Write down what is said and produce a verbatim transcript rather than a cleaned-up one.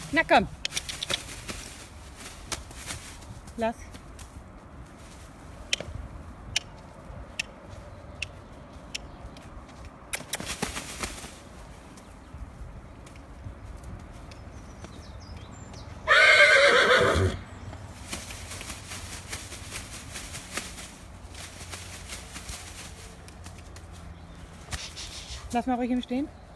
Na komm. Lass. Lass mal ruhig im Stehen.